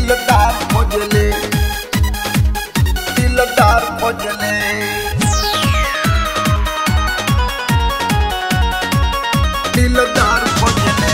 दिलदार खोजले, दिलदार खोजले, दिलदार खोजले।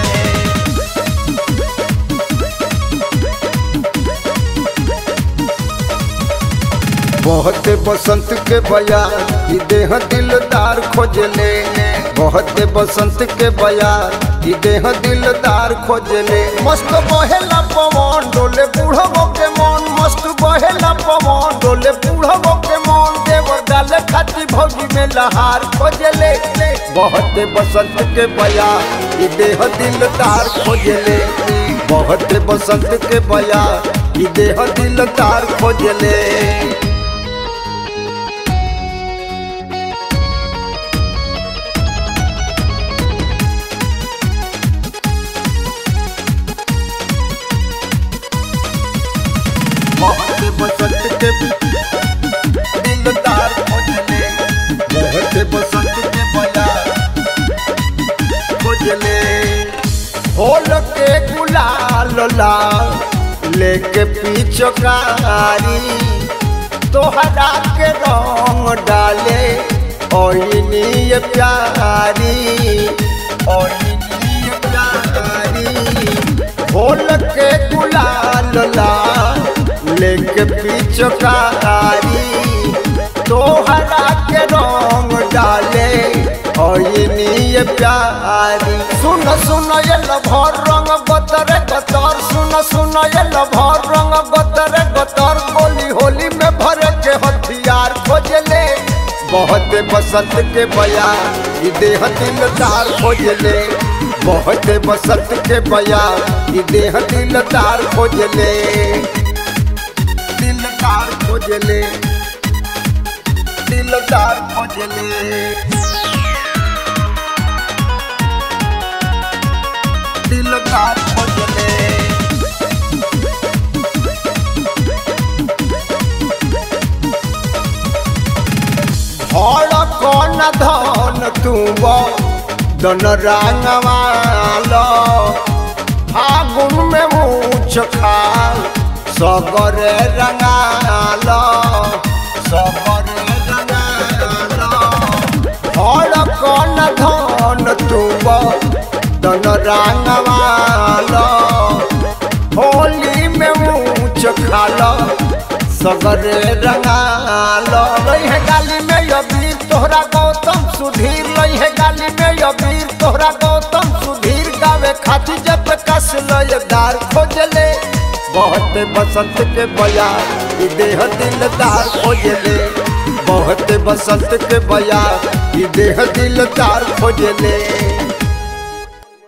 बहुत बसंत के बयार ई देह दिलदार खोजले, बहुत बसंत के बयार ई देह दिलदार खोजले। मस्त बहेला पवन डोले बूढ़ो के मन, मस्त बहेला पवन डोले बूढ़ो के मन। देवर डाले खाती भौजी में लहार खोजले, बहुत बसंत के बयार ई देह दिलदार खोजले, बहुत बसंत के बयार ई देह दिलदार खोजले। बहुत बसंत के दिलदार खोजले, बहुत बसंत के बयार खोजले। होल के गुलाल लाल लेके पिचकारी, तोहरा के रंग डाले ओइनी ये प्यारी, ओइनी ये प्यारी। होल के गुलाल लाल लेके पिचकारी, तोहरा के रंग डाले ओइनी ये प्यारी। सुन सुन ये लभर रंग गतर गतर, सुन सुन ये लभर रंग गतर गतर। होली होली में भर के हथियार खोजले, बहुत बसंत के बयार ई देह दिलदार खोजले, बहुत बसंत के बयार ई देह दिलदार खोजले, दिलदार खोजले, दिलदार खोजले, दिलदार खोजले। भड़ कौन धन तुम दन रंगवालो, फागुन में मूछ खाल सगरे रंगालो, सगरे रंगालो। भड़ कौन धन तुम दन रंगवालो, होली में मूछ खालो सगरे रंगालो। लई है गाली में अबीर तोहरा गौतम सुधीर, लई है गाली में अबीर तोहरा गौतम सुधीर। गावे खाती जब कस लयदार खोजले, बहुत बसंत के बयार ई देह दिलदार खोजले, बहुत बसंत के बयार ई देह दिलदार खोजले।